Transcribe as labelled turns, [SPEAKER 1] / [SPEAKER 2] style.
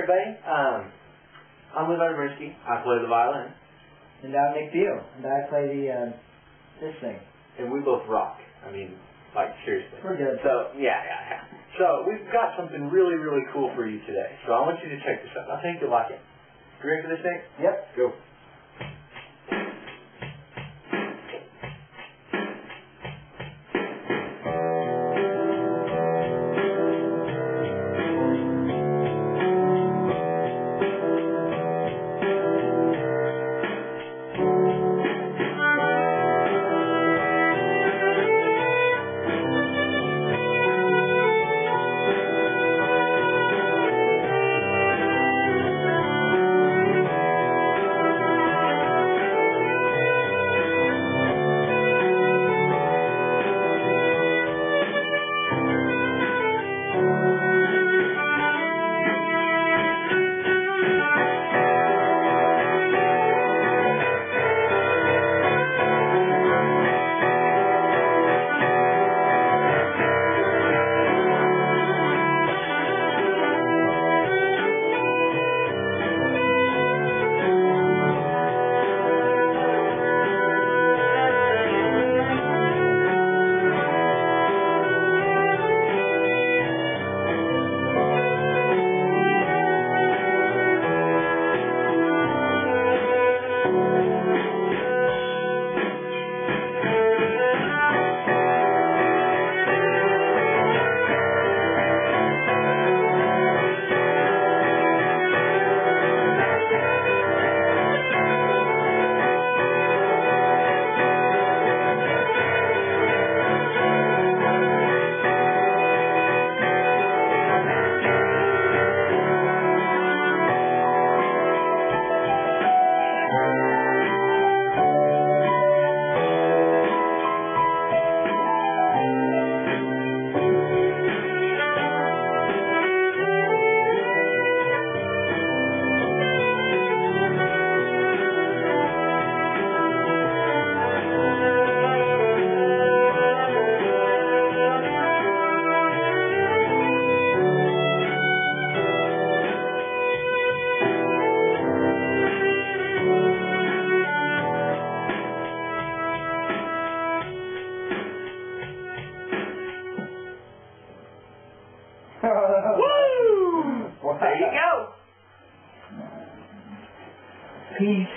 [SPEAKER 1] everybody. I'm Levi Dobrinski. I play the violin.
[SPEAKER 2] And I'm Beale, and I play this thing.
[SPEAKER 1] And we both rock. I mean, like, seriously.
[SPEAKER 2] We're good.
[SPEAKER 1] So, yeah. So, we've got something really, really cool for you today. So, I want you to check this out. I think you'll like it. You ready for this thing?
[SPEAKER 2] Yep.
[SPEAKER 1] Go.
[SPEAKER 2] Woo!
[SPEAKER 1] There you go.
[SPEAKER 2] Peace.